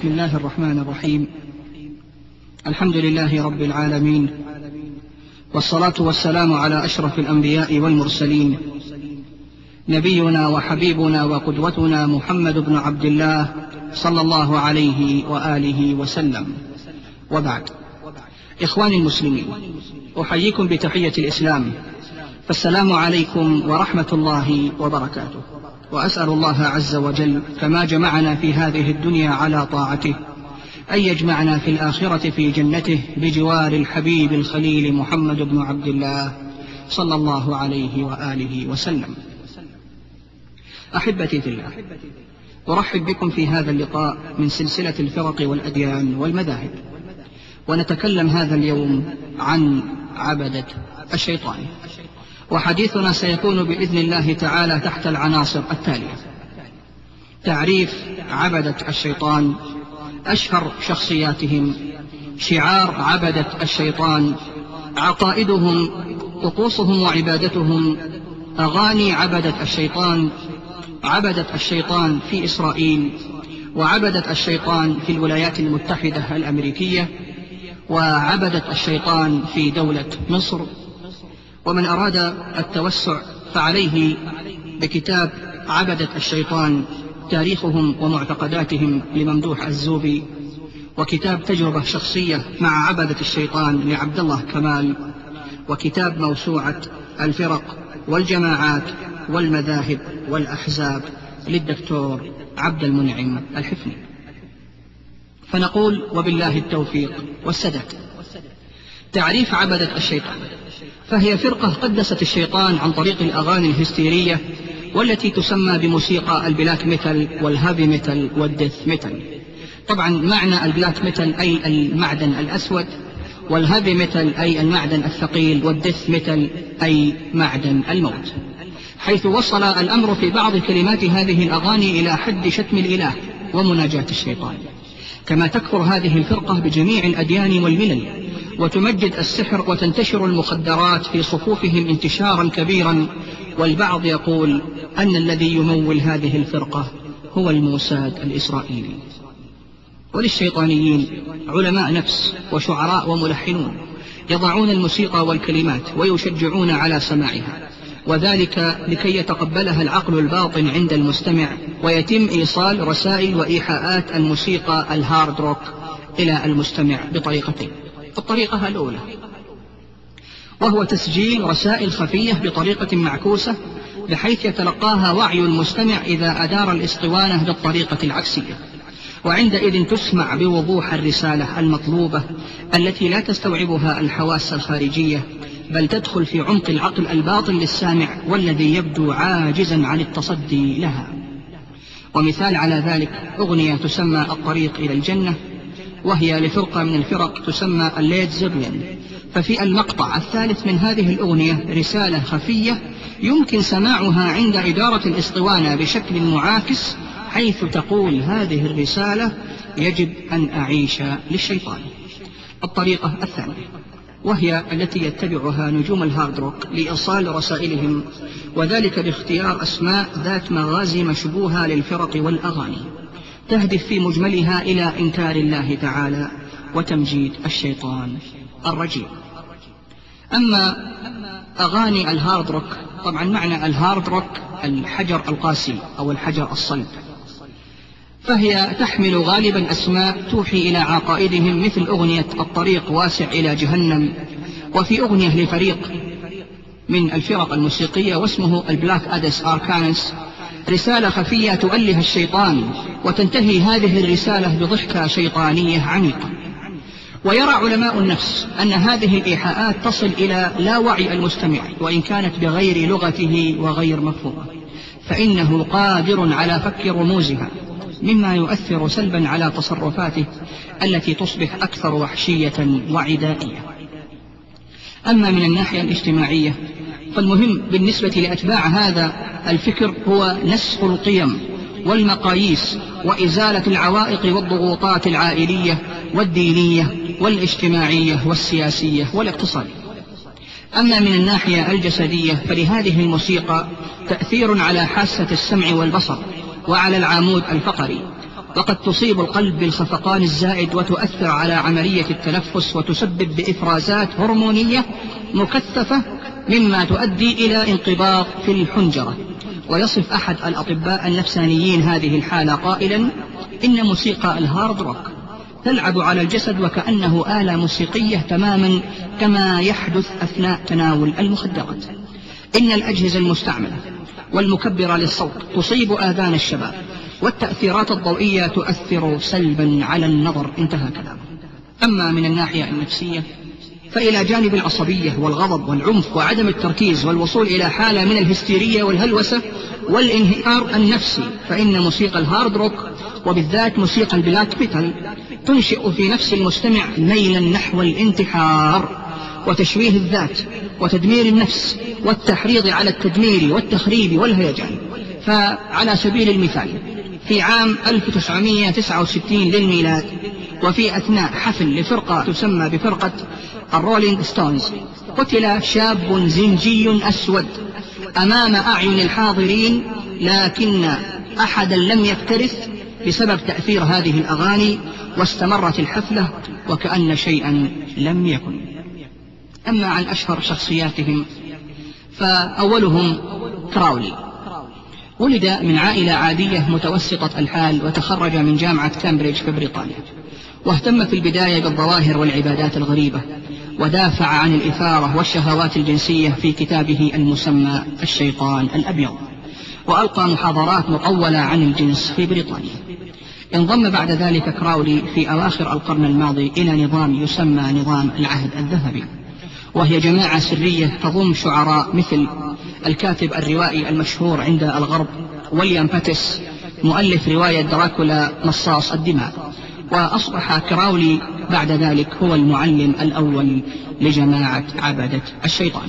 بسم الله الرحمن الرحيم. الحمد لله رب العالمين، والصلاة والسلام على أشرف الأنبياء والمرسلين، نبينا وحبيبنا وقدوتنا محمد بن عبد الله صلى الله عليه وآله وسلم، وبعد. إخواني المسلمين، أحييكم بتحية الإسلام، فالسلام عليكم ورحمة الله وبركاته. وأسأل الله عز وجل كما جمعنا في هذه الدنيا على طاعته أن يجمعنا في الآخرة في جنته بجوار الحبيب الخليل محمد بن عبد الله صلى الله عليه وآله وسلم. أحبتي في الله، أرحب بكم في هذا اللقاء من سلسلة الفرق والأديان والمذاهب، ونتكلم هذا اليوم عن عبدة الشيطان، وحديثنا سيكون بإذن الله تعالى تحت العناصر التالية: تعريف عبدة الشيطان، أشهر شخصياتهم، شعار عبدة الشيطان، عقائدهم، طقوسهم وعبادتهم، أغاني عبدة الشيطان، عبدة الشيطان في إسرائيل، وعبدة الشيطان في الولايات المتحدة الأمريكية، وعبدة الشيطان في دولة مصر. ومن أراد التوسع فعليه بكتاب عبدة الشيطان، تاريخهم ومعتقداتهم لممدوح الزوبي، وكتاب تجربة شخصية مع عبدة الشيطان لعبد الله كمال، وكتاب موسوعة الفرق والجماعات والمذاهب والأحزاب للدكتور عبد المنعم الحفني. فنقول وبالله التوفيق والسداد. تعريف عبدة الشيطان: فهي فرقة قدست الشيطان عن طريق الأغاني الهستيرية، والتي تسمى بموسيقى البلاك ميتال والهابي ميتال والديث ميتال. طبعا معنى البلاك ميتال أي المعدن الأسود، والهابي ميتال أي المعدن الثقيل، والديث ميتال أي معدن الموت، حيث وصل الأمر في بعض كلمات هذه الأغاني إلى حد شتم الإله ومناجاة الشيطان. كما تكفر هذه الفرقة بجميع الأديان والملل، وتمجد السحر، وتنتشر المخدرات في صفوفهم انتشارا كبيرا. والبعض يقول أن الذي يمول هذه الفرقة هو الموساد الإسرائيلي. وللشيطانيين علماء نفس وشعراء وملحنون يضعون الموسيقى والكلمات ويشجعون على سماعها، وذلك لكي يتقبلها العقل الباطن عند المستمع، ويتم إيصال رسائل وإيحاءات الموسيقى الهارد روك إلى المستمع بطريقتين: الطريقة الأولى وهو تسجيل رسائل خفية بطريقة معكوسة، بحيث يتلقاها وعي المستمع إذا أدار الإسطوانة بالطريقة العكسية، وعندئذ تسمع بوضوح الرسالة المطلوبة التي لا تستوعبها الحواس الخارجية، بل تدخل في عمق العقل الباطن للسامع، والذي يبدو عاجزا عن التصدي لها. ومثال على ذلك أغنية تسمى الطريق إلى الجنة، وهي لفرقة من الفرق تسمى الليد زيبلين. ففي المقطع الثالث من هذه الأغنية رسالة خفية يمكن سماعها عند إدارة الإسطوانة بشكل معاكس، حيث تقول هذه الرسالة: يجب أن أعيش للشيطان. الطريقة الثانية وهي التي يتبعها نجوم الهارد روك لإيصال رسائلهم، وذلك باختيار أسماء ذات مغازي مشبوهة للفرق والأغاني، تهدف في مجملها إلى إنكار الله تعالى وتمجيد الشيطان الرجيم. أما أغاني الهارد روك، طبعا معنى الهارد روك الحجر القاسي أو الحجر الصلب، فهي تحمل غالبا أسماء توحي إلى عقائدهم، مثل أغنية الطريق واسع إلى جهنم، وفي أغنية لفريق من الفرق الموسيقية واسمه البلاك أدس أركانس رسالة خفية تؤله الشيطان، وتنتهي هذه الرسالة بضحكة شيطانية عميقة. ويرى علماء النفس أن هذه الإيحاءات تصل إلى لا وعي المستمع، وإن كانت بغير لغته وغير مفهومة، فإنه قادر على فك رموزها، مما يؤثر سلبا على تصرفاته التي تصبح أكثر وحشية وعدائية. أما من الناحية الاجتماعية، فالمهم بالنسبة لأتباع هذا الفكر هو نسخ القيم والمقاييس، وإزالة العوائق والضغوطات العائلية والدينية والاجتماعية والسياسية والاقتصادية. أما من الناحية الجسدية، فلهذه الموسيقى تأثير على حاسة السمع والبصر وعلى العمود الفقري، وقد تصيب القلب بالخفقان الزائد وتؤثر على عملية التنفس وتسبب بإفرازات هرمونية مكثفة مما تؤدي إلى انقباض في الحنجرة. ويصف أحد الأطباء النفسانيين هذه الحالة قائلا: إن موسيقى الهارد روك تلعب على الجسد وكأنه آلة موسيقية تماما كما يحدث أثناء تناول المخدرات. إن الأجهزة المستعملة والمكبرة للصوت تصيب آذان الشباب، والتأثيرات الضوئية تؤثر سلبا على النظر. انتهى كلامه. أما من الناحية النفسية فإلى جانب العصبية والغضب والعنف وعدم التركيز والوصول إلى حالة من الهستيرية والهلوسة والانهيار النفسي، فإن موسيقى الهارد روك وبالذات موسيقى البلاك ميتال تنشئ في نفس المستمع ميلا نحو الانتحار وتشويه الذات وتدمير النفس والتحريض على التدمير والتخريب والهيجان. فعلى سبيل المثال في عام 1969 للميلاد، وفي أثناء حفل لفرقة تسمى بفرقة الرولينج ستونز، قتل شاب زنجي أسود أمام أعين الحاضرين، لكن أحدا لم يكترث بسبب تأثير هذه الأغاني، واستمرت الحفلة وكأن شيئا لم يكن. أما عن أشهر شخصياتهم فأولهم كراولي. ولد من عائلة عادية متوسطة الحال، وتخرج من جامعة كامبريدج في بريطانيا، واهتم في البداية بالظواهر والعبادات الغريبة، ودافع عن الإثارة والشهوات الجنسية في كتابه المسمى الشيطان الأبيض، وألقى محاضرات مطولة عن الجنس في بريطانيا. انضم بعد ذلك كراولي في أواخر القرن الماضي إلى نظام يسمى نظام العهد الذهبي، وهي جماعة سرية تضم شعراء مثل الكاتب الروائي المشهور عند الغرب ويليام باتيس، مؤلف رواية دراكولا مصاص الدماء. وأصبح كراولي بعد ذلك هو المعلم الأول لجماعة عبدة الشيطان.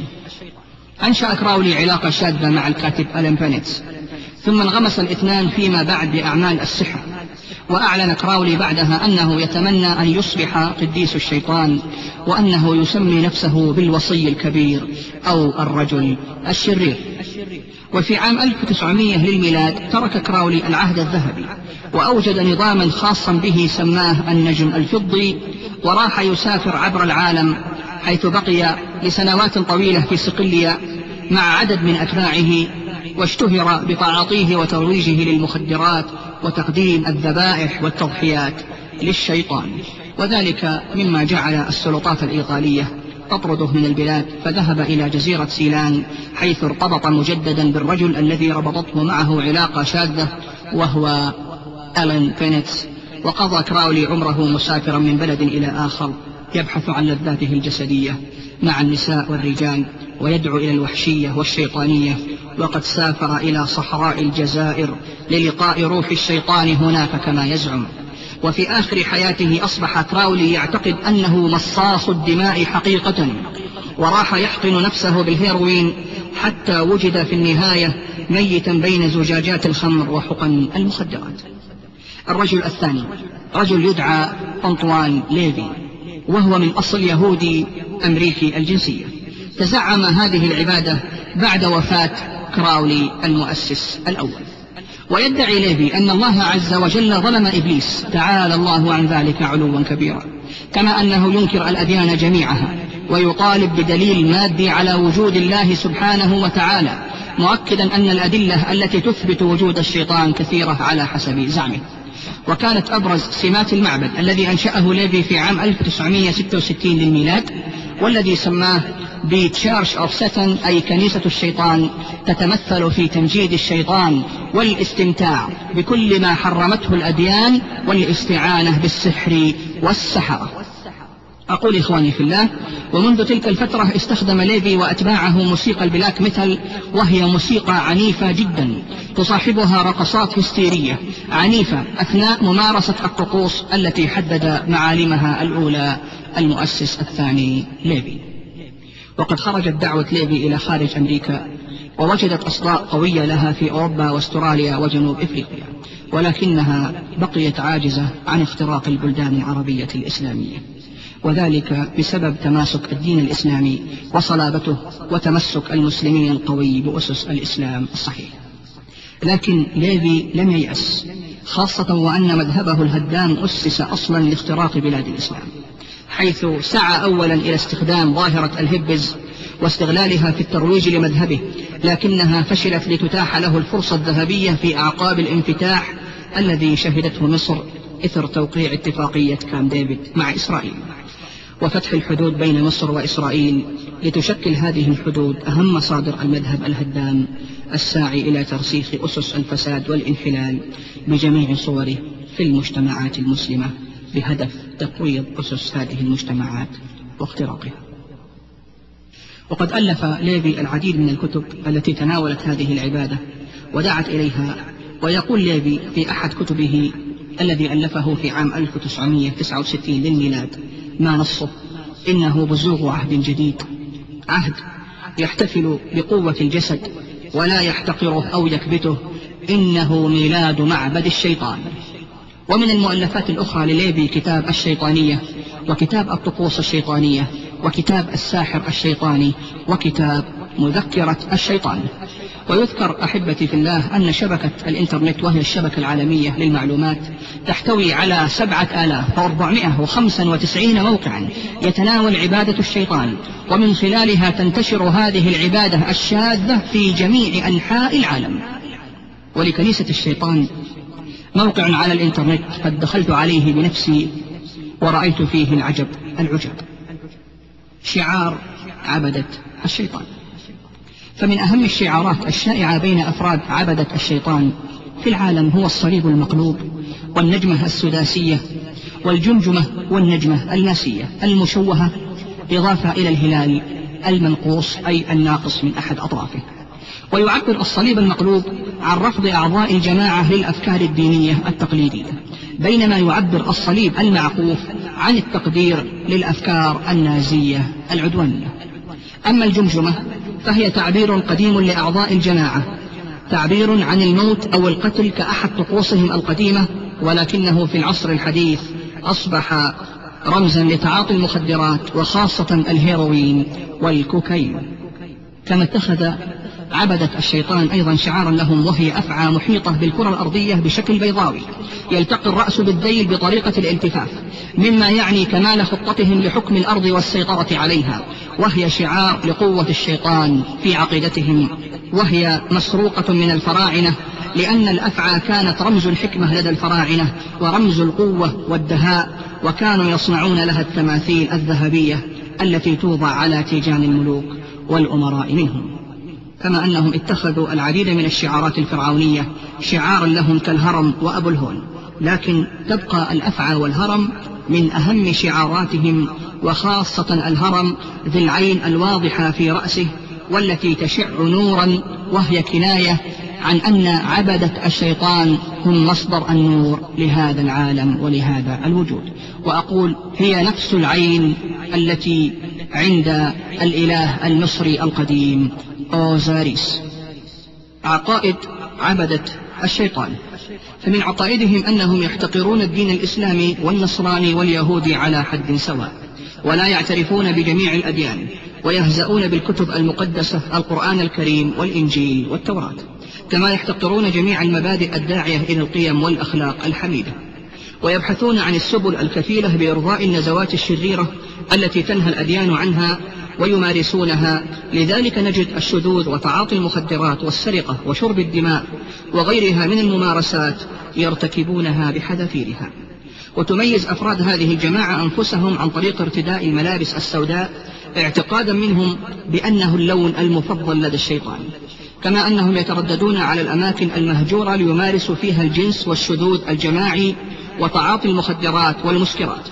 أنشأ كراولي علاقة شاذة مع الكاتب ألان بينيتس، ثم انغمس الاثنان فيما بعد بأعمال السحر. وأعلن كراولي بعدها أنه يتمنى أن يصبح قديس الشيطان، وأنه يسمي نفسه بالوصي الكبير أو الرجل الشرير. وفي عام 1900 للميلاد ترك كراولي العهد الذهبي وأوجد نظاما خاصا به سماه النجم الفضي، وراح يسافر عبر العالم، حيث بقي لسنوات طويلة في صقلية مع عدد من أتباعه، واشتهر بتعاطيه وترويجه للمخدرات وتقديم الذبائح والتضحيات للشيطان، وذلك مما جعل السلطات الإيطالية تطرده من البلاد، فذهب إلى جزيرة سيلان، حيث ارتبط مجددا بالرجل الذي ربطته معه علاقة شاذة وهو ألان بينيتس. وقضى كراولي عمره مسافرا من بلد إلى آخر يبحث عن لذاته الجسدية مع النساء والرجال، ويدعو إلى الوحشية والشيطانية. وقد سافر إلى صحراء الجزائر للقاء روح الشيطان هناك كما يزعم. وفي آخر حياته أصبح كراولي يعتقد أنه مصاص الدماء حقيقة، وراح يحقن نفسه بالهيروين حتى وجد في النهاية ميتا بين زجاجات الخمر وحقن المخدرات. الرجل الثاني رجل يدعى أنطوان ليفي، وهو من أصل يهودي أمريكي الجنسية. تزعم هذه العبادة بعد وفاة كراولي المؤسس الأول. ويدعي ليفي أن الله عز وجل ظلم إبليس، تعالى الله عن ذلك علوا كبيرا، كما أنه ينكر الأديان جميعها، ويطالب بدليل مادي على وجود الله سبحانه وتعالى، مؤكدا أن الأدلة التي تثبت وجود الشيطان كثيرة على حسب زعمه. وكانت أبرز سمات المعبد الذي أنشأه ليفي في عام 1966 للميلاد، والذي سماه بتشارش أوف ساتان، أي كنيسة الشيطان، تتمثل في تمجيد الشيطان والاستمتاع بكل ما حرمته الأديان والاستعانة بالسحر والسحرة. أقول إخواني في الله، ومنذ تلك الفترة استخدم ليفي وأتباعه موسيقى البلاك ميتال، وهي موسيقى عنيفة جدا تصاحبها رقصات هستيرية عنيفة أثناء ممارسة الطقوس التي حدد معالمها الأولى المؤسس الثاني ليفي. وقد خرجت دعوة ليفي إلى خارج أمريكا، ووجدت أصداء قوية لها في أوروبا واستراليا وجنوب إفريقيا، ولكنها بقيت عاجزة عن اختراق البلدان العربية الإسلامية، وذلك بسبب تماسك الدين الإسلامي وصلابته وتمسك المسلمين القوي بأسس الإسلام الصحيح. لكن ليفي لم ييأس، خاصة وأن مذهبه الهدام أسس أصلا لاختراق بلاد الإسلام، حيث سعى أولا إلى استخدام ظاهرة الهبز واستغلالها في الترويج لمذهبه، لكنها فشلت لتتاح له الفرصة الذهبية في أعقاب الانفتاح الذي شهدته مصر إثر توقيع اتفاقية كامب ديفيد مع إسرائيل وفتح الحدود بين مصر وإسرائيل، لتشكل هذه الحدود أهم مصادر المذهب الهدام الساعي إلى ترسيخ أسس الفساد والانحلال بجميع صوره في المجتمعات المسلمة، بهدف تقويض أسس هذه المجتمعات واختراقها. وقد ألف ليفي العديد من الكتب التي تناولت هذه العبادة ودعت إليها. ويقول ليفي في أحد كتبه الذي ألفه في عام 1969 للميلاد ما نصه: إنه بزوغ عهد جديد، عهد يحتفل بقوة الجسد ولا يحتقره أو يكبته، إنه ميلاد معبد الشيطان. ومن المؤلفات الأخرى لليفي كتاب الشيطانية، وكتاب الطقوس الشيطانية، وكتاب الساحر الشيطاني، وكتاب مذكرة الشيطان. ويذكر أحبتي في الله أن شبكة الإنترنت، وهي الشبكة العالمية للمعلومات، تحتوي على 7495 موقعا يتناول عبادة الشيطان، ومن خلالها تنتشر هذه العبادة الشاذة في جميع أنحاء العالم. ولكنيسة الشيطان موقع على الإنترنت قد دخلت عليه بنفسي ورأيت فيه العجب العجب، شعار عبدة الشيطان. فمن أهم الشعارات الشائعة بين أفراد عبدة الشيطان في العالم هو الصليب المقلوب، والنجمة السداسية، والجمجمة والنجمة الماسية المشوهة، إضافة إلى الهلال المنقوص أي الناقص من أحد أطرافه. ويعبر الصليب المقلوب عن رفض أعضاء الجماعة للأفكار الدينية التقليدية، بينما يعبر الصليب المعقوف عن التقدير للأفكار النازية العدوانية. أما الجمجمة فهي تعبير قديم لأعضاء الجماعة، تعبير عن الموت أو القتل كأحد طقوسهم القديمة، ولكنه في العصر الحديث أصبح رمزا لتعاطي المخدرات، وخاصة الهيروين والكوكايين. كما اتخذ عبدة الشيطان أيضا شعارا لهم، وهي أفعى محيطة بالكرة الأرضية بشكل بيضاوي يلتقي الرأس بالذيل بطريقة الالتفاف، مما يعني كمال خطتهم لحكم الأرض والسيطرة عليها، وهي شعار لقوة الشيطان في عقيدتهم، وهي مسروقة من الفراعنة، لأن الأفعى كانت رمز الحكمة لدى الفراعنة ورمز القوة والدهاء، وكانوا يصنعون لها التماثيل الذهبية التي توضع على تيجان الملوك والأمراء منهم. كما أنهم اتخذوا العديد من الشعارات الفرعونية شعارا لهم كالهرم وأبو الهول، لكن تبقى الأفعى والهرم من أهم شعاراتهم، وخاصة الهرم ذي العين الواضحة في رأسه والتي تشع نورا، وهي كناية عن أن عبدة الشيطان هم مصدر النور لهذا العالم ولهذا الوجود. وأقول هي نفس العين التي عند الإله المصري القديم أوزاريس. عقائد عبدة الشيطان، فمن عقائدهم أنهم يحتقرون الدين الإسلامي والنصراني واليهودي على حد سواء، ولا يعترفون بجميع الأديان، ويهزؤون بالكتب المقدسة القرآن الكريم والإنجيل والتوراة، كما يحتقرون جميع المبادئ الداعية إلى القيم والأخلاق الحميدة، ويبحثون عن السبل الكفيلة بإرضاء النزوات الشريرة التي تنهى الأديان عنها ويمارسونها. لذلك نجد الشذوذ وتعاطي المخدرات والسرقة وشرب الدماء وغيرها من الممارسات يرتكبونها بحذافيرها. وتميز أفراد هذه الجماعة أنفسهم عن طريق ارتداء الملابس السوداء، اعتقادا منهم بأنه اللون المفضل لدى الشيطان، كما أنهم يترددون على الأماكن المهجورة ليمارسوا فيها الجنس والشذوذ الجماعي وتعاطي المخدرات والمسكرات.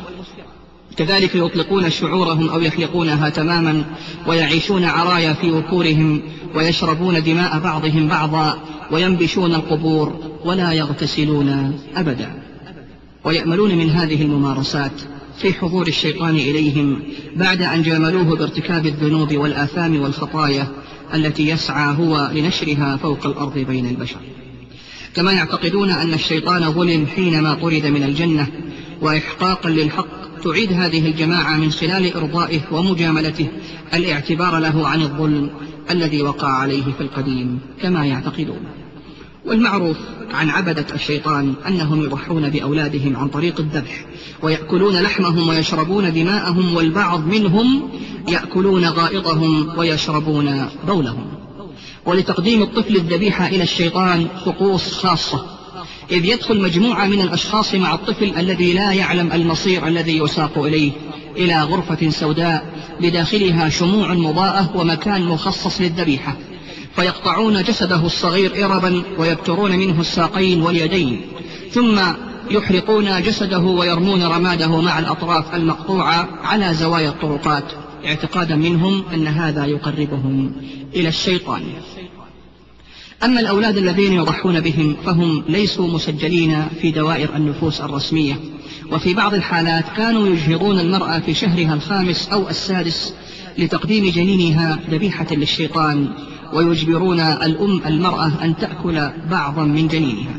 كذلك يطلقون شعورهم أو يحلقونها تماما، ويعيشون عرايا في وكورهم، ويشربون دماء بعضهم بعضا، وينبشون القبور، ولا يغتسلون أبدا، ويأملون من هذه الممارسات في حضور الشيطان إليهم بعد أن جاملوه بارتكاب الذنوب والآثام والخطايا التي يسعى هو لنشرها فوق الأرض بين البشر. كما يعتقدون أن الشيطان ظلم حينما طرد من الجنة، وإحقاقا للحق تعيد هذه الجماعة من خلال إرضائه ومجاملته الاعتبار له عن الظلم الذي وقع عليه في القديم كما يعتقدون. والمعروف عن عبدة الشيطان أنهم يضحون بأولادهم عن طريق الذبح، ويأكلون لحمهم ويشربون دماءهم، والبعض منهم يأكلون غائطهم ويشربون بولهم. ولتقديم الطفل الذبيحة إلى الشيطان طقوس خاصة، إذ يدخل مجموعة من الأشخاص مع الطفل الذي لا يعلم المصير الذي يساق إليه إلى غرفة سوداء بداخلها شموع مضاءة ومكان مخصص للذبيحة، فيقطعون جسده الصغير إربا ويبترون منه الساقين واليدين، ثم يحرقون جسده ويرمون رماده مع الأطراف المقطوعة على زوايا الطرقات، اعتقادا منهم أن هذا يقربهم إلى الشيطان. أما الأولاد الذين يضحون بهم فهم ليسوا مسجلين في دوائر النفوس الرسمية، وفي بعض الحالات كانوا يجهضون المرأة في شهرها الخامس أو السادس لتقديم جنينها ذبيحة للشيطان، ويجبرون الأم المرأة أن تأكل بعضا من جنينها.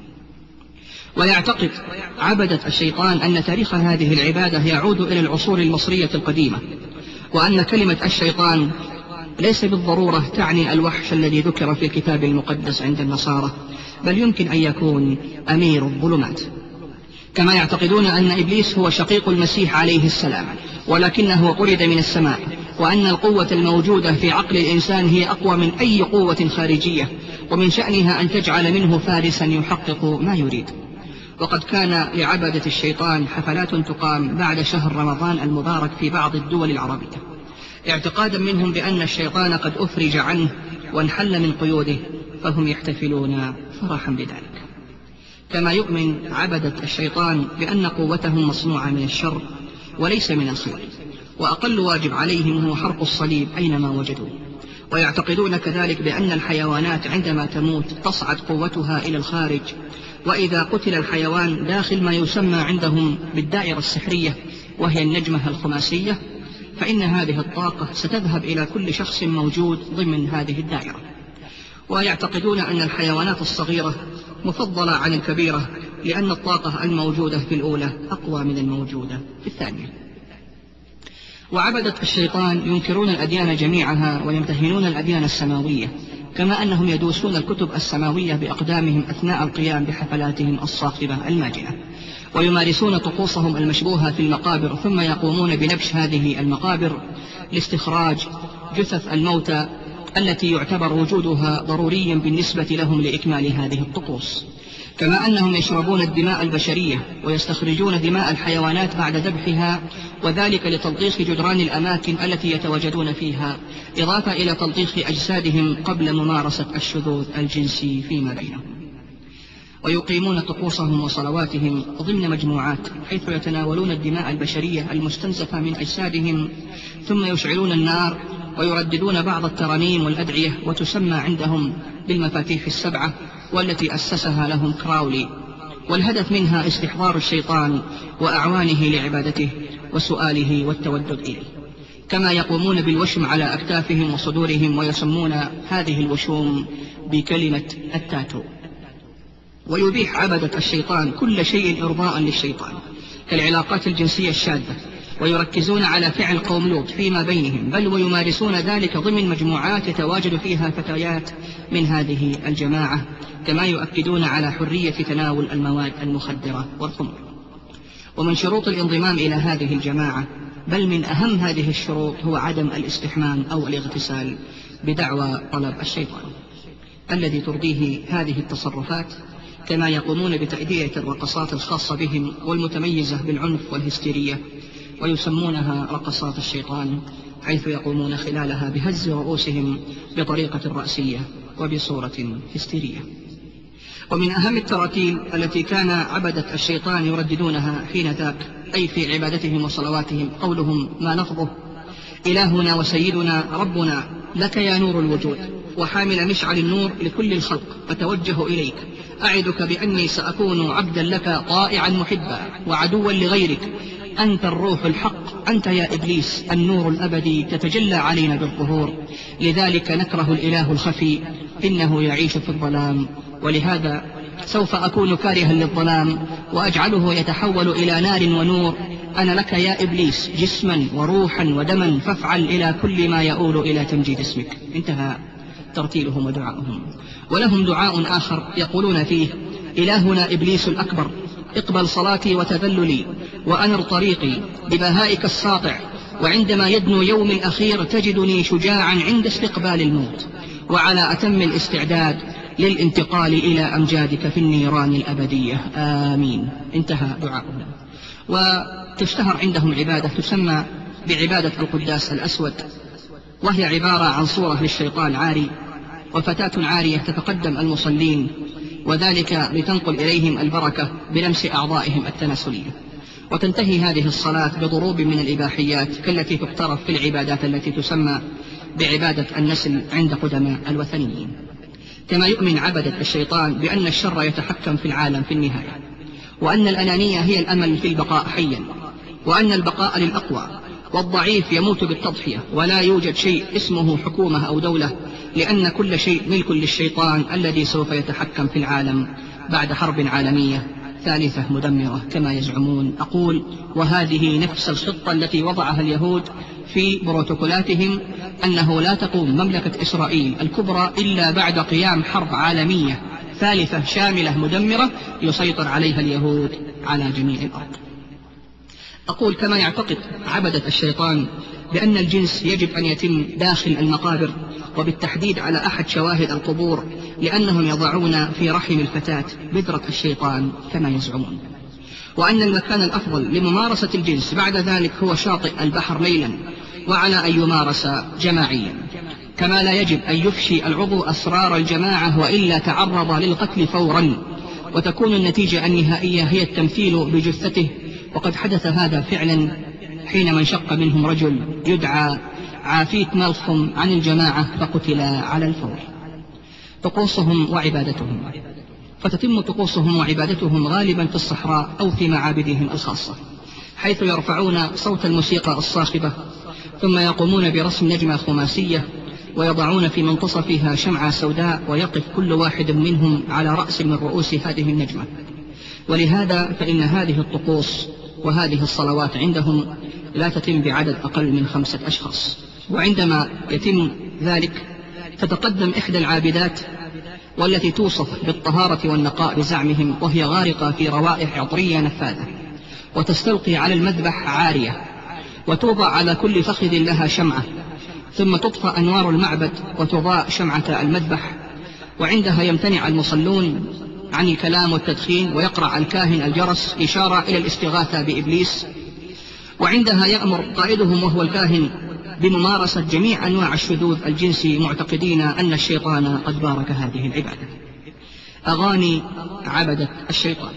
ويعتقد عبدة الشيطان أن تاريخ هذه العبادة يعود إلى العصور المصرية القديمة، وأن كلمة الشيطان ليس بالضرورة تعني الوحش الذي ذكر في الكتاب المقدس عند النصارى، بل يمكن أن يكون أمير الظلمات. كما يعتقدون أن إبليس هو شقيق المسيح عليه السلام، ولكنه طرد من السماء، وأن القوة الموجودة في عقل الإنسان هي أقوى من أي قوة خارجية، ومن شأنها أن تجعل منه فارسا يحقق ما يريد. وقد كان لعبدة الشيطان حفلات تقام بعد شهر رمضان المبارك في بعض الدول العربية، اعتقادا منهم بأن الشيطان قد أفرج عنه وانحل من قيوده، فهم يحتفلون فرحا بذلك. كما يؤمن عبدة الشيطان بأن قوتهم مصنوعة من الشر وليس من الخير، وأقل واجب عليهم هو حرق الصليب أينما وجدوه. ويعتقدون كذلك بأن الحيوانات عندما تموت تصعد قوتها إلى الخارج، وإذا قتل الحيوان داخل ما يسمى عندهم بالدائرة السحرية وهي النجمة الخماسية، فإن هذه الطاقة ستذهب إلى كل شخص موجود ضمن هذه الدائرة. ويعتقدون أن الحيوانات الصغيرة مفضلة عن الكبيرة، لأن الطاقة الموجودة في الأولى أقوى من الموجودة في الثانية. وعبدة الشيطان ينكرون الأديان جميعها ويمتهنون الأديان السماوية، كما أنهم يدوسون الكتب السماوية بأقدامهم أثناء القيام بحفلاتهم الصاخبة الماجنة، ويمارسون طقوسهم المشبوهة في المقابر، ثم يقومون بنبش هذه المقابر لاستخراج جثث الموتى التي يعتبر وجودها ضروريا بالنسبة لهم لإكمال هذه الطقوس. كما أنهم يشربون الدماء البشرية ويستخرجون دماء الحيوانات بعد ذبحها، وذلك لتلطيخ جدران الأماكن التي يتواجدون فيها، إضافة إلى تلطيخ أجسادهم قبل ممارسة الشذوذ الجنسي فيما بينهم. ويقيمون طقوسهم وصلواتهم ضمن مجموعات، حيث يتناولون الدماء البشرية المستنزفة من أجسادهم، ثم يشعلون النار ويرددون بعض الترانيم والأدعية، وتسمى عندهم بالمفاتيح السبعة، والتي أسسها لهم كراولي، والهدف منها استحضار الشيطان وأعوانه لعبادته وسؤاله والتودد إليه. كما يقومون بالوشم على أكتافهم وصدورهم، ويسمون هذه الوشوم بكلمة التاتو. ويبيح عبدة الشيطان كل شيء إرضاء للشيطان كالعلاقات الجنسية الشاذة، ويركزون على فعل قوم لوط فيما بينهم، بل ويمارسون ذلك ضمن مجموعات يتواجد فيها فتيات من هذه الجماعة، كما يؤكدون على حرية تناول المواد المخدرة والخمر. ومن شروط الانضمام إلى هذه الجماعة، بل من أهم هذه الشروط، هو عدم الاستحمام أو الاغتسال بدعوى طلب الشيطان الذي ترضيه هذه التصرفات. كما يقومون بتأدية الرقصات الخاصة بهم والمتميزة بالعنف والهستيرية، ويسمونها رقصات الشيطان، حيث يقومون خلالها بهز رؤوسهم بطريقة رأسية وبصورة هستيرية. ومن أهم التراتيل التي كان عبدة الشيطان يرددونها حين ذاك، أي في عبادتهم وصلواتهم، قولهم: ما لفظه: إلهنا وسيدنا ربنا لك يا نور الوجود، وحامل مشعل النور لكل الخلق، أتوجه إليك، أعدك بأني سأكون عبدا لك طائعا محبا وعدوا لغيرك، أنت الروح الحق، أنت يا إبليس النور الأبدي، تتجلى علينا بالظهور، لذلك نكره الإله الخفي، إنه يعيش في الظلام، ولهذا سوف أكون كارها للظلام وأجعله يتحول إلى نار ونور. أنا لك يا إبليس جسما وروحا ودما، فافعل إلى كل ما يؤول إلى تمجيد اسمك. انتهى ترتيلهم ودعاؤهم. ولهم دعاء آخر يقولون فيه: إلهنا إبليس الأكبر، اقبل صلاتي وتذللي وأنر طريقي ببهائك الساطع، وعندما يدنو يوم الأخير تجدني شجاعا عند استقبال الموت، وعلى أتم الاستعداد للانتقال إلى أمجادك في النيران الأبدية، آمين. انتهى دعاؤهم. وتشتهر عندهم عبادة تسمى بعبادة القداس الأسود، وهي عبارة عن صورة للشيطان عاري وفتاة عارية تتقدم المصلين، وذلك لتنقل إليهم البركة بلمس أعضائهم التناسلية. وتنتهي هذه الصلاة بضروب من الإباحيات كالتي تقترف في العبادات التي تسمى بعبادة النسل عند قدماء الوثنيين. كما يؤمن عبدة الشيطان بأن الشر يتحكم في العالم في النهاية، وأن الأنانية هي الأمل في البقاء حيا، وأن البقاء للأقوى، والضعيف يموت بالتضحية، ولا يوجد شيء اسمه حكومة أو دولة، لأن كل شيء ملك للشيطان الذي سوف يتحكم في العالم بعد حرب عالمية ثالثة مدمرة كما يزعمون. أقول: وهذه نفس الخطة التي وضعها اليهود في بروتوكولاتهم، أنه لا تقوم مملكة إسرائيل الكبرى إلا بعد قيام حرب عالمية ثالثة شاملة مدمرة يسيطر عليها اليهود على جميع الأرض. أقول: كما يعتقد عبدة الشيطان بأن الجنس يجب أن يتم داخل المقابر، وبالتحديد على أحد شواهد القبور، لأنهم يضعون في رحم الفتاة بذرة الشيطان كما يزعمون، وأن المكان الأفضل لممارسة الجنس بعد ذلك هو شاطئ البحر ليلا، وعلى أن يمارس جماعيا. كما لا يجب أن يفشي العضو أسرار الجماعة وإلا تعرض للقتل فورا، وتكون النتيجة النهائية هي التمثيل بجثته. وقد حدث هذا فعلا حينما انشق منهم رجل يدعى عافيت مالخم عن الجماعة فقتل على الفور. طقوسهم وعبادتهم: فتتم طقوسهم وعبادتهم غالبا في الصحراء أو في معابدهم الخاصة، حيث يرفعون صوت الموسيقى الصاخبة، ثم يقومون برسم نجمة خماسية ويضعون في منتصفها شمعة سوداء، ويقف كل واحد منهم على رأس من رؤوس هذه النجمة. ولهذا فإن هذه الطقوس وهذه الصلوات عندهم لا تتم بعدد أقل من 5 أشخاص. وعندما يتم ذلك تتقدم إحدى العابدات، والتي توصف بالطهارة والنقاء بزعمهم، وهي غارقة في روائح عطرية نفاذة، وتستلقي على المذبح عارية، وتوضع على كل فخذ لها شمعة، ثم تطفأ أنوار المعبد وتضاء شمعة المذبح. وعندها يمتنع المصلون عن الكلام والتدخين، ويقرع الكاهن الجرس إشارة إلى الاستغاثة بإبليس. وعندها يأمر قائدهم وهو الكاهن بممارسة جميع أنواع الشذوذ الجنسي، معتقدين أن الشيطان قد بارك هذه العبادة. أغاني عبدة الشيطان: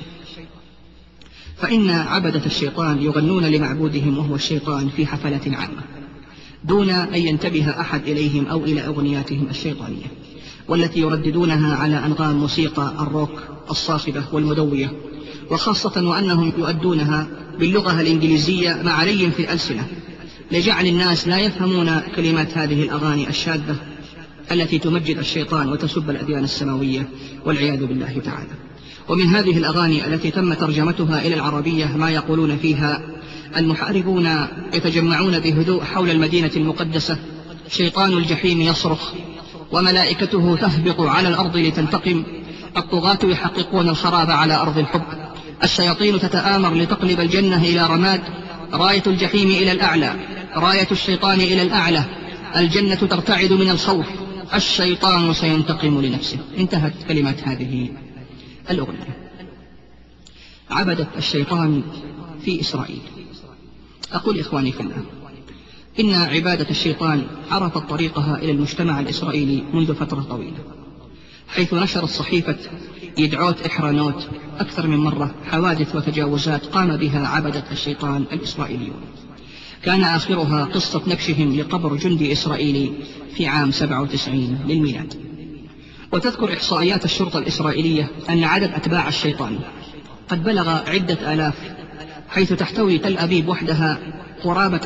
فإن عبدة الشيطان يغنون لمعبودهم وهو الشيطان في حفلة عامة دون أن ينتبه أحد إليهم أو إلى أغنياتهم الشيطانية، والتي يرددونها على أنغام موسيقى الروك الصاخبة والمدوية، وخاصة وأنهم يؤدونها باللغة الإنجليزية مع لي في الألسنة، لجعل الناس لا يفهمون كلمات هذه الأغاني الشاذة التي تمجد الشيطان وتسب الأديان السماوية والعياذ بالله تعالى. ومن هذه الأغاني التي تم ترجمتها إلى العربية ما يقولون فيها: المحاربون يتجمعون بهدوء حول المدينة المقدسة، شيطان الجحيم يصرخ وملائكته تهبط على الأرض لتنتقم، الطغاة يحققون الخراب على أرض الحب، الشياطين تتآمر لتقلب الجنة إلى رماد، راية الجحيم إلى الأعلى، راية الشيطان إلى الأعلى، الجنة ترتعد من الخوف، الشيطان سينتقم لنفسه. انتهت كلمات هذه الأغنية. عبدة الشيطان في إسرائيل: أقول إخواني في الله، إن عبادة الشيطان عرفت طريقها إلى المجتمع الإسرائيلي منذ فترة طويلة، حيث نشرت صحيفة يدعوت إحرانوت أكثر من مرة حوادث وتجاوزات قام بها عبدة الشيطان الإسرائيليون، كان آخرها قصة نكشهم لقبر جندي إسرائيلي في عام 97 للميلاد. وتذكر إحصائيات الشرطة الإسرائيلية أن عدد أتباع الشيطان قد بلغ عدة آلاف، حيث تحتوي تل أبيب وحدها قرابة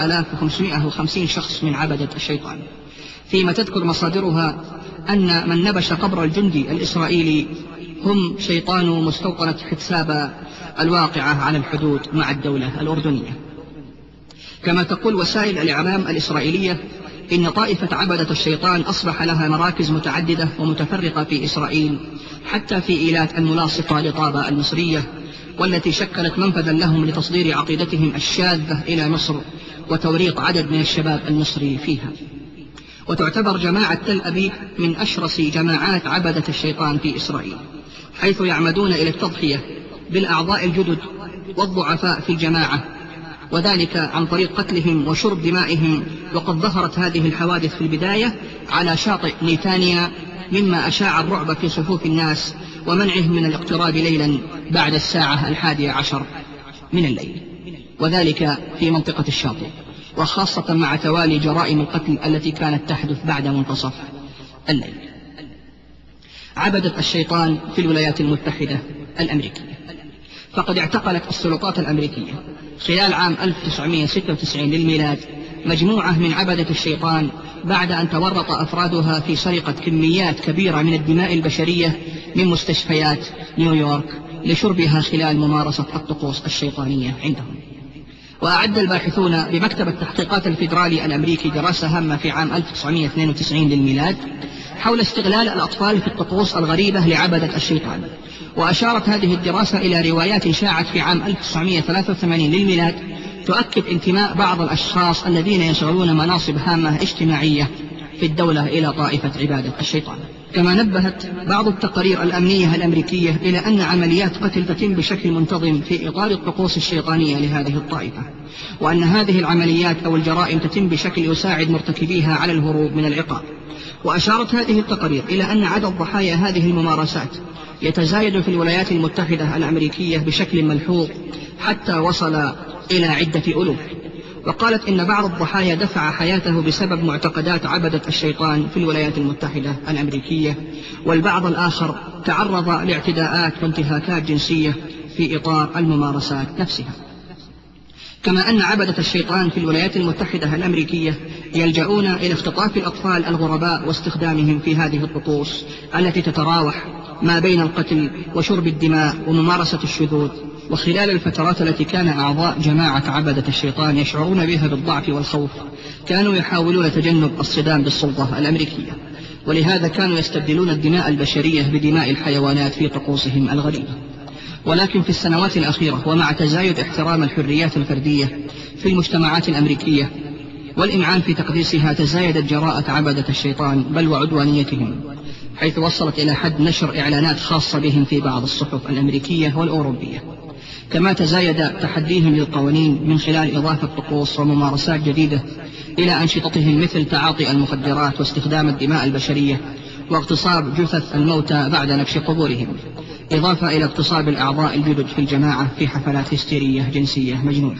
4550 شخص من عبدة الشيطان، فيما تذكر مصادرها أن من نبش قبر الجندي الإسرائيلي هم شيطان مستوطنة حتسابة الواقعة على الحدود مع الدولة الأردنية. كما تقول وسائل الإعلام الإسرائيلية إن طائفة عبدة الشيطان أصبح لها مراكز متعددة ومتفرقة في إسرائيل، حتى في إيلات الملاصقة لطابة المصرية، والتي شكلت منفذا لهم لتصدير عقيدتهم الشاذة إلى مصر وتوريط عدد من الشباب المصري فيها. وتعتبر جماعة تل أبيب من أشرس جماعات عبدة الشيطان في إسرائيل، حيث يعمدون إلى التضحية بالأعضاء الجدد والضعفاء في الجماعة، وذلك عن طريق قتلهم وشرب دمائهم. وقد ظهرت هذه الحوادث في البداية على شاطئ نيتانيا، مما أشاع الرعب في صفوف الناس ومنعهم من الاقتراب ليلا بعد 11:00 من الليل، وذلك في منطقة الشاطئ، وخاصة مع توالي جرائم القتل التي كانت تحدث بعد منتصف الليل. عبدة الشيطان في الولايات المتحدة الأمريكية. فقد اعتقلت السلطات الأمريكية خلال عام 1996 للميلاد مجموعة من عبدة الشيطان، بعد أن تورط أفرادها في سرقة كميات كبيرة من الدماء البشرية من مستشفيات نيويورك لشربها خلال ممارسة الطقوس الشيطانية عندهم. وأعد الباحثون بمكتب التحقيقات الفيدرالي الأمريكي دراسة هامة في عام 1992 للميلاد حول استغلال الأطفال في الطقوس الغريبة لعبدة الشيطان. وأشارت هذه الدراسة إلى روايات شاعت في عام 1983 للميلاد تؤكد انتماء بعض الأشخاص الذين يشغلون مناصب هامة اجتماعية في الدولة إلى طائفة عبادة الشيطان. كما نبهت بعض التقارير الأمنية الأمريكية إلى أن عمليات قتل تتم بشكل منتظم في إطار الطقوس الشيطانية لهذه الطائفة، وأن هذه العمليات أو الجرائم تتم بشكل يساعد مرتكبيها على الهروب من العقاب. وأشارت هذه التقارير إلى أن عدد ضحايا هذه الممارسات يتزايد في الولايات المتحدة الأمريكية بشكل ملحوظ حتى وصل إلى عدة ألوف. وقالت إن بعض الضحايا دفع حياته بسبب معتقدات عبدة الشيطان في الولايات المتحدة الأمريكية، والبعض الآخر تعرض لاعتداءات وانتهاكات جنسية في إطار الممارسات نفسها. كما أن عبدة الشيطان في الولايات المتحدة الأمريكية يلجؤون إلى اختطاف الأطفال الغرباء واستخدامهم في هذه الطقوس التي تتراوح ما بين القتل وشرب الدماء وممارسة الشذوذ. وخلال الفترات التي كان أعضاء جماعة عبدة الشيطان يشعرون بها بالضعف والخوف، كانوا يحاولون تجنب الصدام بالسلطة الأمريكية، ولهذا كانوا يستبدلون الدماء البشرية بدماء الحيوانات في طقوسهم الغريبة. ولكن في السنوات الأخيرة، ومع تزايد احترام الحريات الفردية في المجتمعات الأمريكية والإمعان في تقديسها، تزايدت جراءة عبدة الشيطان بل وعدوانيتهم، حيث وصلت إلى حد نشر إعلانات خاصة بهم في بعض الصحف الأمريكية والأوروبية. كما تزايد تحديهم للقوانين من خلال إضافة طقوس وممارسات جديدة إلى أنشطتهم، مثل تعاطي المخدرات واستخدام الدماء البشرية واغتصاب جثث الموتى بعد نبش قبورهم، إضافة إلى اغتصاب الأعضاء الجدد في الجماعة في حفلات هستيرية جنسية مجنونة.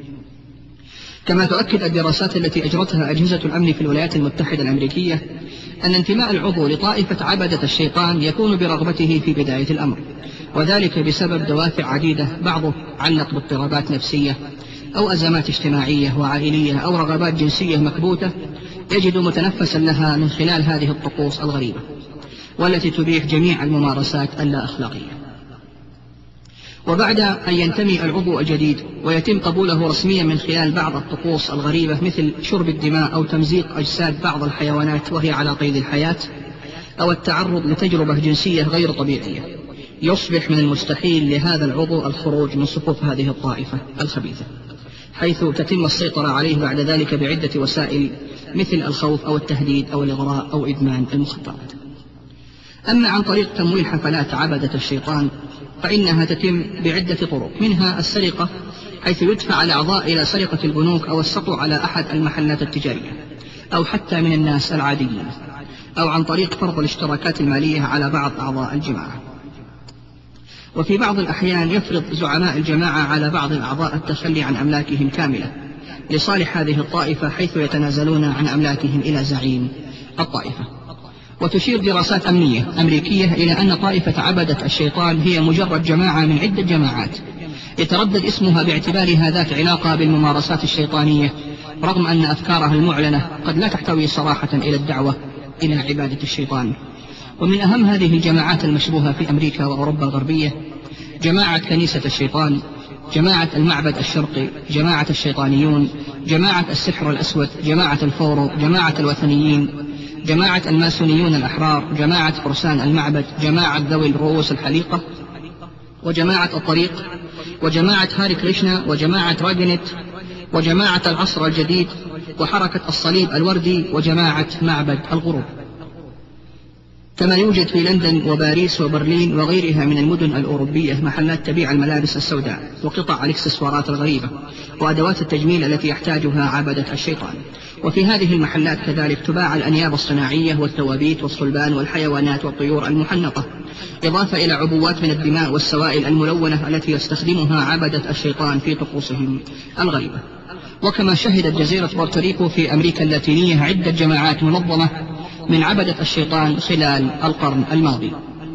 كما تؤكد الدراسات التي أجرتها أجهزة الأمن في الولايات المتحدة الأمريكية أن انتماء العضو لطائفة عبدة الشيطان يكون برغبته في بداية الأمر، وذلك بسبب دوافع عديدة، بعضه علق باضطرابات نفسية أو أزمات اجتماعية وعائلية أو رغبات جنسية مكبوتة يجد متنفسا لها من خلال هذه الطقوس الغريبة، والتي تبيح جميع الممارسات اللا أخلاقية. وبعد أن ينتمي العضو الجديد ويتم قبوله رسميا من خلال بعض الطقوس الغريبة مثل شرب الدماء أو تمزيق أجساد بعض الحيوانات وهي على قيد الحياة، أو التعرض لتجربة جنسية غير طبيعية، يصبح من المستحيل لهذا العضو الخروج من صفوف هذه الطائفة الخبيثة، حيث تتم السيطرة عليه بعد ذلك بعدة وسائل مثل الخوف أو التهديد أو الإغراء أو إدمان المخدرات. أما عن طريق تمويل حفلات عبدة الشيطان فإنها تتم بعدة طرق، منها السرقة، حيث يدفع الأعضاء إلى سرقة البنوك أو السطو على أحد المحلات التجارية، أو حتى من الناس العاديين، أو عن طريق فرض الاشتراكات المالية على بعض أعضاء الجماعة. وفي بعض الأحيان يفرض زعماء الجماعة على بعض الأعضاء التخلي عن أملاكهم كاملة لصالح هذه الطائفة، حيث يتنازلون عن أملاكهم إلى زعيم الطائفة. وتشير دراسات أمنية أمريكية إلى أن طائفة عبدة الشيطان هي مجرد جماعة من عدة جماعات يتردد اسمها باعتبارها ذات علاقة بالممارسات الشيطانية، رغم أن أفكارها المعلنة قد لا تحتوي صراحة إلى الدعوة إلى عبادة الشيطان. ومن أهم هذه الجماعات المشبوهة في أمريكا وأوروبا الغربية جماعة كنيسة الشيطان، جماعة المعبد الشرقي، جماعة الشيطانيون، جماعة السحر الأسود، جماعة الفورو، جماعة الوثنيين، جماعة الماسونيون الأحرار، جماعة فرسان المعبد، جماعة ذوي الرؤوس الحليقة، وجماعة الطريق، وجماعة هاري كريشنا، وجماعة راجنت، وجماعة العصر الجديد، وحركة الصليب الوردي، وجماعة معبد الغروب. كما يوجد في لندن وباريس وبرلين وغيرها من المدن الأوروبية محلات تبيع الملابس السوداء وقطع الإكسسوارات الغريبة وأدوات التجميل التي يحتاجها عبدة الشيطان. وفي هذه المحلات كذلك تباع الأنياب الصناعية والتوابيت والصلبان والحيوانات والطيور المحنطة، إضافة إلى عبوات من الدماء والسوائل الملونة التي يستخدمها عبدة الشيطان في طقوسهم الغريبة. وكما شهدت جزيرة بورتوريكو في أمريكا اللاتينية عدة جماعات منظمة من عبدة الشيطان خلال القرن الماضي.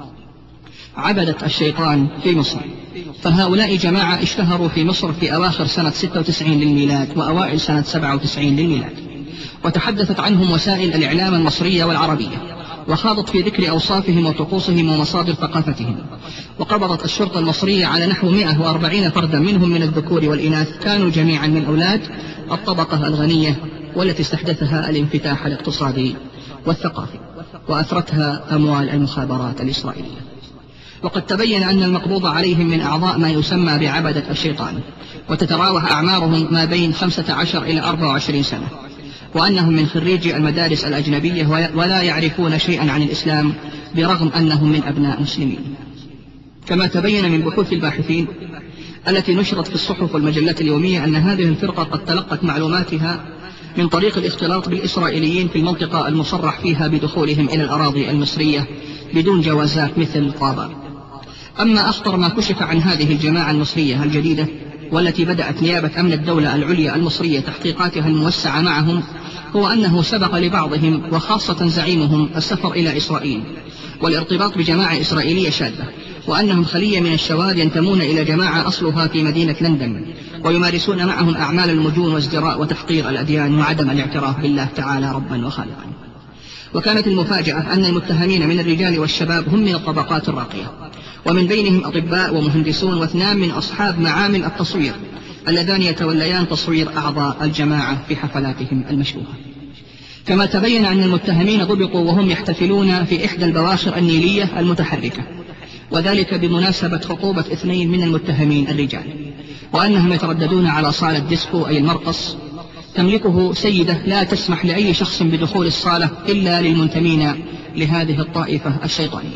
عبدة الشيطان في مصر، فهؤلاء جماعة اشتهروا في مصر في أواخر سنة 96 للميلاد وأوائل سنة 97 للميلاد، وتحدثت عنهم وسائل الإعلام المصرية والعربية، وخاضت في ذكر أوصافهم وطقوسهم ومصادر ثقافتهم. وقبضت الشرطة المصرية على نحو 140 فردا منهم من الذكور والإناث، كانوا جميعا من أولاد الطبقة الغنية والتي استحدثها الانفتاح الاقتصادي والثقافي، وأثرتها أموال المخابرات الإسرائيلية. وقد تبين أن المقبوض عليهم من أعضاء ما يسمى بعبدة الشيطان، وتتراوح أعمارهم ما بين 15 إلى 24 سنة، وأنهم من خريجي المدارس الأجنبية ولا يعرفون شيئا عن الإسلام برغم أنهم من أبناء مسلمين. كما تبين من بحوث الباحثين التي نشرت في الصحف والمجلات اليومية أن هذه الفرقة قد تلقت معلوماتها من طريق الاختلاط بالإسرائيليين في المنطقة المصرح فيها بدخولهم إلى الأراضي المصرية بدون جوازات مثل طابة. أما أخطر ما كشف عن هذه الجماعة المصرية الجديدة والتي بدأت نيابة أمن الدولة العليا المصرية تحقيقاتها الموسعة معهم، هو أنه سبق لبعضهم وخاصة زعيمهم السفر إلى إسرائيل والارتباط بجماعة إسرائيلية شاذة، وأنهم خلية من الشواذ ينتمون إلى جماعة أصلها في مدينة لندن، ويمارسون معهم أعمال المجون وازدراء وتحقير الأديان وعدم الاعتراف بالله تعالى ربا وخالقا. وكانت المفاجأة أن المتهمين من الرجال والشباب هم من الطبقات الراقية، ومن بينهم أطباء ومهندسون واثنان من أصحاب معامل التصوير اللذان يتوليان تصوير أعضاء الجماعة في حفلاتهم المشبوهة. كما تبين أن المتهمين ضبطوا وهم يحتفلون في إحدى البواخر النيلية المتحركة، وذلك بمناسبة خطوبة 2 من المتهمين الرجال، وأنهم يترددون على صالة ديسكو أي المرقص تملكه سيدة لا تسمح لأي شخص بدخول الصالة إلا للمنتمين لهذه الطائفة الشيطانية.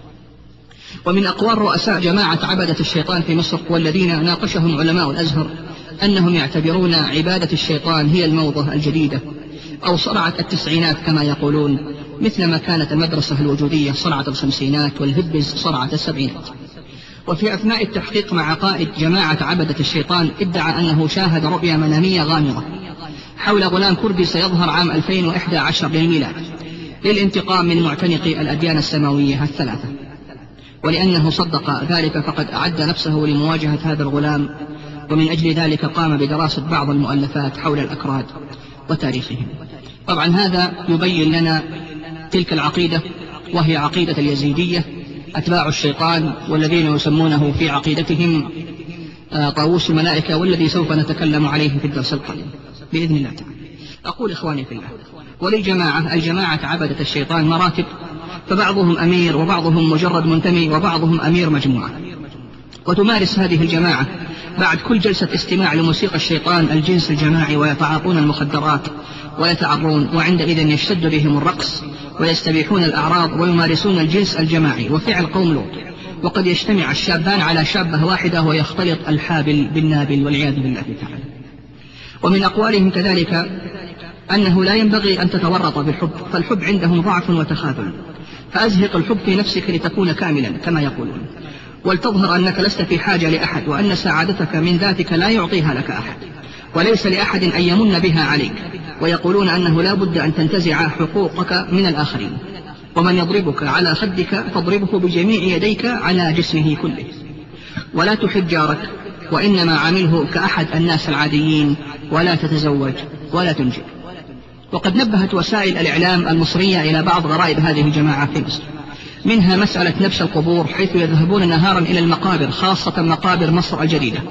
ومن أقوال رؤساء جماعة عبدة الشيطان في مصر والذين ناقشهم علماء الأزهر أنهم يعتبرون عبادة الشيطان هي الموضة الجديدة أو صرعة التسعينات كما يقولون، مثلما كانت المدرسة الوجودية صرعة الخمسينات والهبز صرعة السبعينات. وفي أثناء التحقيق مع قائد جماعة عبدة الشيطان ادعى أنه شاهد رؤيا منامية غامضة حول غلام كردي سيظهر عام 2011 للميلاد للانتقام من معتنقي الأديان السماوية الثلاثة، ولأنه صدق ذلك فقد أعد نفسه لمواجهة هذا الغلام، ومن أجل ذلك قام بدراسة بعض المؤلفات حول الأكراد وتاريخهم. طبعا هذا يبين لنا تلك العقيدة، وهي عقيدة اليزيدية أتباع الشيطان، والذين يسمونه في عقيدتهم طاووس الملائكة، والذي سوف نتكلم عليه في الدرس القادم بإذن الله تعالى. أقول إخواني في الله، وللجماعة الجماعة عبدة الشيطان مراتب، فبعضهم أمير وبعضهم مجرد منتمي وبعضهم أمير مجموعة. وتمارس هذه الجماعة بعد كل جلسة استماع لموسيقى الشيطان الجنس الجماعي، ويتعاطون المخدرات ويتعرون، وعندئذ يشتد بهم الرقص ويستبيحون الأعراض ويمارسون الجنس الجماعي وفعل قوم لوط. وقد يجتمع الشابان على شابة واحدة ويختلط الحابل بالنابل والعياذ بالله تعالى. ومن أقوالهم كذلك أنه لا ينبغي أن تتورط بالحب، فالحب عندهم ضعف وتخاذل، فأزهق الحب في نفسك لتكون كاملا كما يقولون، ولتظهر أنك لست في حاجة لأحد، وأن سعادتك من ذاتك لا يعطيها لك أحد، وليس لأحد أن يمن بها عليك. ويقولون أنه لا بد أن تنتزع حقوقك من الآخرين، ومن يضربك على خدك فاضربه بجميع يديك على جسمه كله، ولا تحب جارك، وإنما عامله كأحد الناس العاديين، ولا تتزوج ولا تنجب. وقد نبهت وسائل الإعلام المصرية إلى بعض غرائب هذه الجماعة في مصر، منها مسألة نبش القبور، حيث يذهبون نهارا إلى المقابر، خاصة مقابر مصر الجديدة،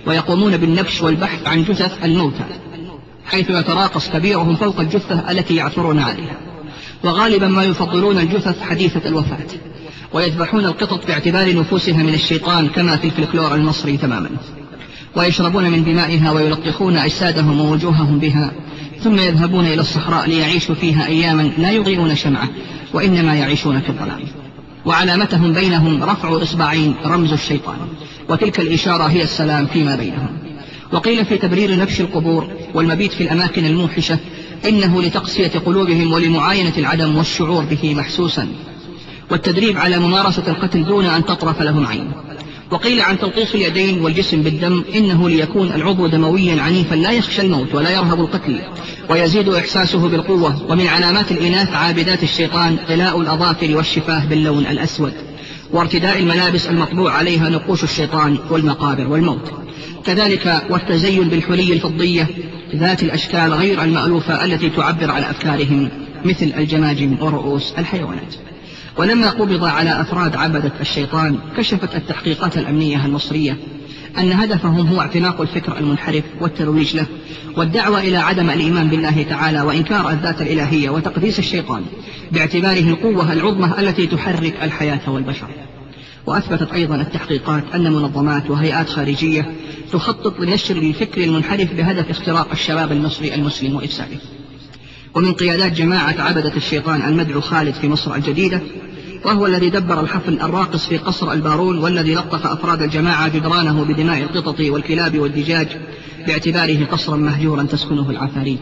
ويقومون بالنبش والبحث عن جثث الموتى، حيث يتراقص كبيرهم فوق الجثة التي يعثرون عليها، وغالبا ما يفضلون الجثث حديثة الوفاة، ويذبحون القطط باعتبار نفوسها من الشيطان كما في الفلكلور المصري تماما، ويشربون من دمائها ويلطخون أجسادهم ووجوههم بها، ثم يذهبون إلى الصحراء ليعيشوا فيها أياما لا يضيئون شمعة، وإنما يعيشون في الظلام، وعلامتهم بينهم رفع إصبعين رمز الشيطان، وتلك الإشارة هي السلام فيما بينهم. وقيل في تبرير نبش القبور والمبيت في الأماكن الموحشة إنه لتقسية قلوبهم ولمعاينة العدم والشعور به محسوسا، والتدريب على ممارسة القتل دون أن تطرف لهم عين. وقيل عن تلطيخ اليدين والجسم بالدم إنه ليكون العضو دمويا عنيفا لا يخشى الموت ولا يرهب القتل، ويزيد إحساسه بالقوة. ومن علامات الإناث عابدات الشيطان طلاء الأظافر والشفاه باللون الأسود، وارتداء الملابس المطبوع عليها نقوش الشيطان والمقابر والموت، كذلك والتزين بالحلي الفضية ذات الأشكال غير المألوفة التي تعبر عن أفكارهم مثل الجماجم ورؤوس الحيوانات. ولما قبض على أفراد عبدة الشيطان كشفت التحقيقات الأمنية المصرية أن هدفهم هو اعتناق الفكر المنحرف والترويج له، والدعوة إلى عدم الإيمان بالله تعالى وإنكار الذات الإلهية وتقديس الشيطان باعتباره القوة العظمى التي تحرك الحياة والبشر. وأثبتت أيضا التحقيقات أن منظمات وهيئات خارجية تخطط لنشر الفكر المنحرف بهدف اختراق الشباب المصري المسلم وإفساده. ومن قيادات جماعة عبدة الشيطان المدعو خالد في مصر الجديدة، وهو الذي دبر الحفل الراقص في قصر البارون، والذي لطخ أفراد الجماعة جدرانه بدماء القطط والكلاب والدجاج باعتباره قصرا مهجورا تسكنه العفاريت.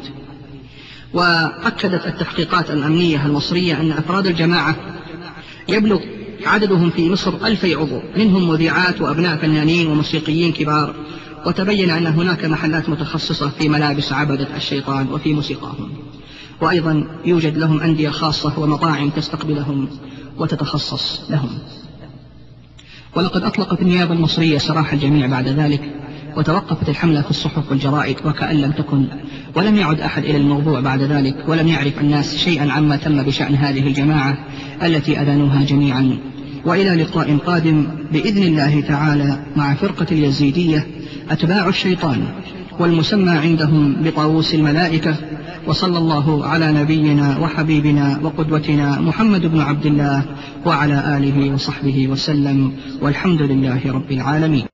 وأكدت التحقيقات الأمنية المصرية أن أفراد الجماعة يبلغ عددهم في مصر 2000 عضو، منهم مذيعات وأبناء فنانين وموسيقيين كبار. وتبين أن هناك محلات متخصصة في ملابس عبدة الشيطان وفي موسيقاهم، وأيضا يوجد لهم أندية خاصة ومطاعم تستقبلهم وتتخصص لهم. ولقد أطلقت النيابة المصرية سراح الجميع بعد ذلك، وتوقفت الحملة في الصحف والجرائد وكأن لم تكن، ولم يعد أحد إلى الموضوع بعد ذلك، ولم يعرف الناس شيئا عما تم بشأن هذه الجماعة التي أدانوها جميعا. وإلى لقاء قادم بإذن الله تعالى مع فرقة اليزيدية أتباع الشيطان، والمسمى عندهم بطاووس الملائكة. وصلى الله على نبينا وحبيبنا وقدوتنا محمد بن عبد الله وعلى آله وصحبه وسلم، والحمد لله رب العالمين.